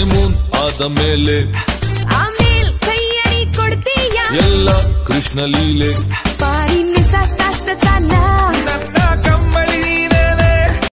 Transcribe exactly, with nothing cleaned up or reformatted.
Honeymoon ಆದ ಮೇಲೆ ಆಮೇಲ್ ಕೈಯಡಿ ಕೊಡ್ತೀಯ ಎಲ್ಲ ಕೃಷ್ಣ ಲೀಲೆ.